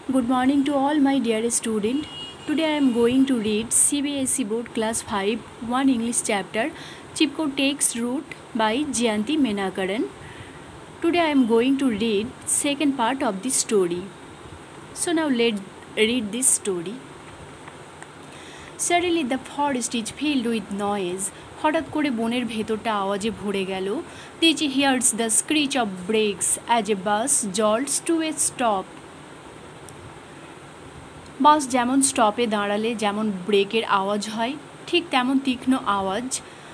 Good morning to all my dear student. Today I am going to read CBSE Board Class 5 1 English chapter Chipko Takes Root by Jeyanthi Manokaron. Today I am going to read second part of this story. So now let's read this story. Suddenly the forest is filled with noise. হঠাৎ করে বনের ভেতরটা আওয়াজে ভরে গেল. Dichi hears the screech of brakes as a bus jolts to a stop. বাস যেমন স্টপে দাঁড়ালে যেমন ব্রেকের আওয়াজ হয় ঠিক তেমন তীক্ষ্ণ আওয়াজ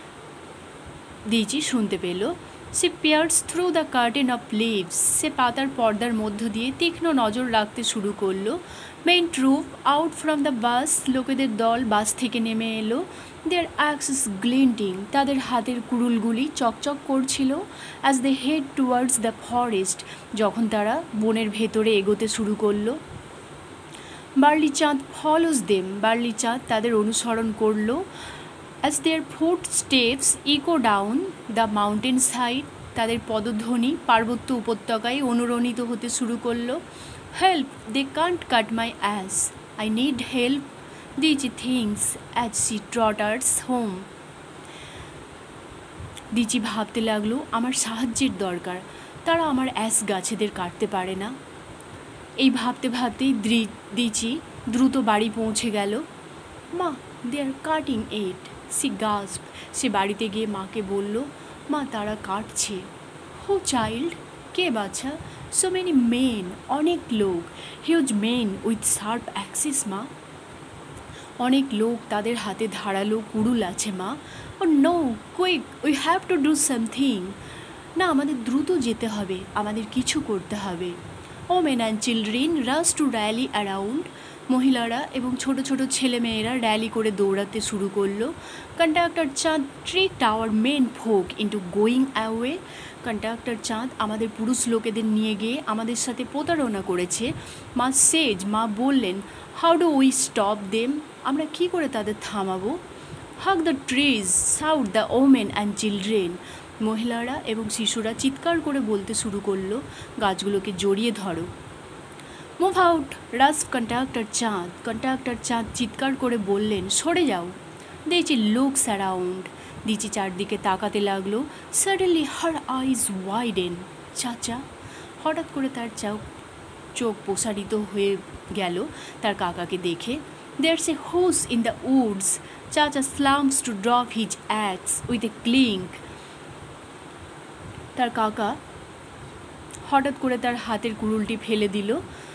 দিচি শুনতে পেল. সে peers through the curtain of leaves. সে পাতার পর্দার মধ্য দিয়ে তীক্ষ্ণ নজর রাখতে শুরু করলো. Main troop out from the bus. লোকেদের দল বাস থেকে নেমে এলো. Their axes glinting. তাদের হাতের কুড়ুলগুলি চকচক করছিল. As they head towards the forest. যখন তারা বনের ভেতরে এগোতে শুরু করলো. বার্লি চাঁদ ফলোজ দেম. বার্লি চাঁদ তাদের অনুসরণ করল. As their footsteps echo down the mountainside. তাদের পদধ্বনি পার্বত্য উপত্যকায় অনুরণিত হতে শুরু করলো. Help, they can't cut my ass. I need help, Dichi thinks as she trotters home. Dichi ভাবতে লাগলো আমার সাহায্যের দরকার. তারা আমার অ্যাস গাছেদের কাটতে পারে না. এই ভাবতে ভাবতেই দিচি দ্রুত বাড়ি পৌঁছে গেল. মা, দে আর কাটিং ইট. সি গাস্প. সে বাড়িতে গিয়ে মাকে বলল, মা তারা কাটছে. হু চাইল্ড? কে বাচ্চা? So many men. অনেক লোক. Huge men with sharp axes ma. অনেক লোক, তাদের হাতে ধারালো কুড়ুল আছে মা. Oh no, quick, we have to do something. না, আমাদের দ্রুত যেতে হবে, আমাদের কিছু করতে হবে. Women and children rush to rally around. মহিলারা এবং ছোট ছোট ছেলেমেয়েরা র্যালি করে দৌড়াতে শুরু করলো. Conductor Chand tricked our menfolk into going away. Conductor Chand আমাদের পুরুষ লোকেদের নিয়ে গিয়ে আমাদের সাথে প্রতারণা করেছে. মা বললেন, how do we stop them? আমরা কী করে তাদের থামাবো? Hug the trees, shout the women and children. মহিলারা এবং শিশুরা চিৎকার করে বলতে শুরু করলো, গাছগুলোকে জড়িয়ে ধরো. Move out, roars conductor Chand. Conductor Chand চিৎকার করে বললেন, সরে যাও. দিচি লুকস অ্যারাউন্ড. দিচি চারদিকে তাকাতে লাগলো. Suddenly her eyes widen. Chacha. হঠাৎ করে তার চোখ প্রসারিত হয়ে গেল তার কাকাকে দেখে. There's a hose in the woods. Chacha slumps to drop his axe with a clink. তার কাকা হঠাৎ করে তার হাতের কুড়ুলটি ফেলে দিল.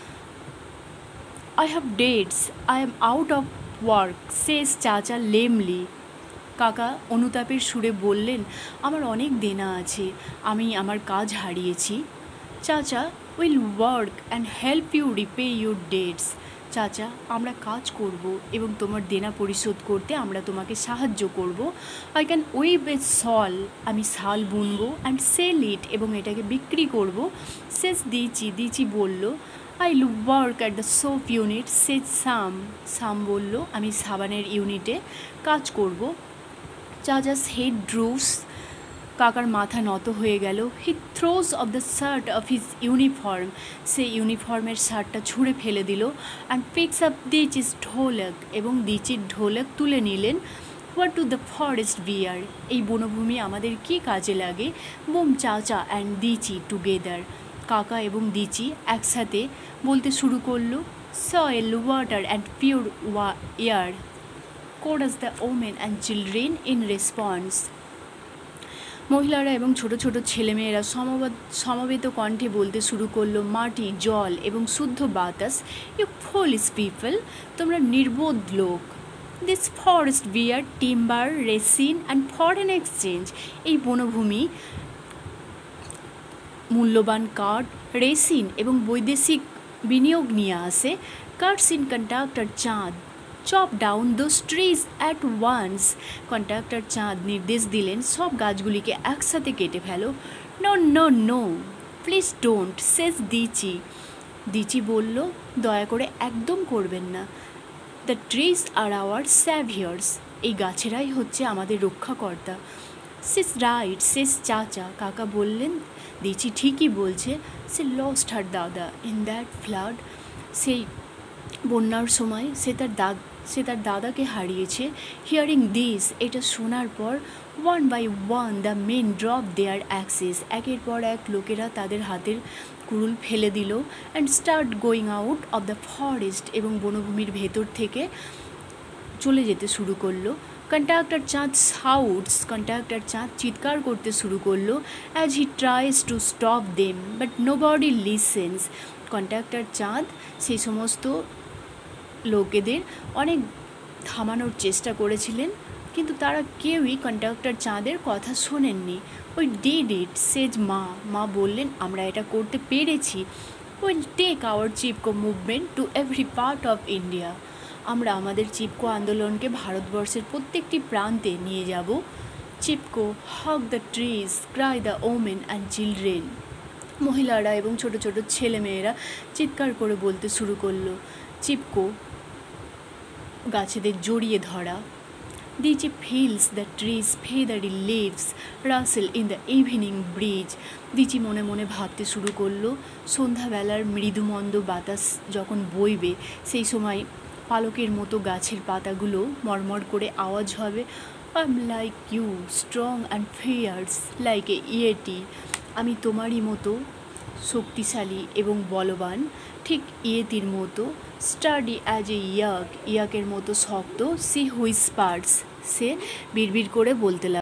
I have debts, I am out of work, says Chacha lamely. কাকা অনুতাপের সুরে বললেন, আমার অনেক দেনা আছে, আমি আমার কাজ হারিয়েছি. Chacha will work and help you repay your debts. Chacha, আমরা কাজ করব এবং তোমার দেনা পরিশোধ করতে আমরা তোমাকে সাহায্য করব. I can weave a shawl. আমি শাল বুনবো. অ্যান্ড সেল ইট, এবং এটাকে বিক্রি করব. সেজ দিচি বলল, I work at the soap unit. Says Sam বলল, আমি সাবানের ইউনিটে কাজ করব. Chacha's head droops. কাকার মাথা নত হয়ে গেল. He throws off the shirt of his uniform. সে ইউনিফর্মের শার্টটা ছুঁড়ে ফেলে দিল. And picks up Dichi's dholak. এবং দিচির ঢোলক তুলে নিলেন. What do the forest bear? এই বনভূমি আমাদের কি কাজে লাগে? বুম চাচা অ্যান্ড দিচি টুগেদার. কাকা এবং দিচি একসাথে বলতে শুরু করলো. Soil, water and pure air. Chorus the women and children in response. মহিলারা এবং ছোট ছোট ছেলেমেয়েরা সমবেত কণ্ঠে বলতে শুরু করলো, মাটি, জল এবং শুদ্ধ বাতাস. ইউ ফুলিশ পিপল, তোমরা নির্বোধ লোক. This forest bear timber, resin and foreign exchange. এই বনভূমি মূল্যবান কাঠ, রেসিন এবং বৈদেশিক বিনিয়োগ নিয়ে আসে. Cuts in conductor Chand. Chop down those trees at once. Conductor Chand নির্দেশ দিলেন, সব গাছগুলিকে একসাথে কেটে ফেলো. No no no, please don't, says Dichi বলল, দয়া করে একদম করবেন না. The trees are our saviours. এই গাছেরাই হচ্ছে আমাদের রক্ষাকর্তা. সেজ রাইট, সেজ চাচা. কাকা বললেন, দিচি ঠিকই বলছে. সে লস্ট হার দাদা ইন দ্যাট ফ্লাড. সেই বন্যার সময় সে তার দাদাকে হারিয়েছে। হিয়ারিং দিস, এটা শোনার পর one by one the men drop their axes, একের পর এক লোকেরা তাদের হাতের কুড়ুল ফেলে দিল। And start going out of the forest, এবং বনভূমির ভেতর থেকে চলে যেতে শুরু করলো। কন্ট্রাক্টর চাঁদ চিৎকার করতে শুরু করলো as he tries to stop them, but nobody listens. Contractor Chand সেই সমস্ত লোকেদের অনেক থামানোর চেষ্টা করেছিলেন, কিন্তু তারা কেউই কন্ট্রাক্টর চাঁদের কথা শোনেননি। ওই ডিড ইট, সেজ মা বললেন, আমরা এটা করতে পেরেছি। Will take our Chipko movement to every part of India, আমরা আমাদের চিপকো আন্দোলনকে ভারতবর্ষের প্রত্যেকটি প্রান্তে নিয়ে যাব। Chipko hug the trees, cry the women and children, মহিলারা এবং ছোট ছোট ছেলেমেয়েরা চিৎকার করে বলতে শুরু করলো, চিপকো গাছেদের জড়িয়ে ধরা। Dichi feels the trees feathery leaves rustle in the evening breeze, Dichi মনে মনে ভাবতে শুরু করলো, সন্ধ্যাবেলার মৃদুমন্দ বাতাস যখন বইবে সেই সময় পালকের মতো গাছের পাতাগুলো মরমর করে আওয়াজ হবে। I am like you, strong and fierce like a yeti, আমি তোমারই মতো শক্তিশালী এবং বলবান, ঠিক ইয়েতির মতো। স্টাডি অ্যাজ এ ইয়াকের মতো শক্ত। সি হুইসপার্স, সে বিড়বিড় করে বলতে লাগলো।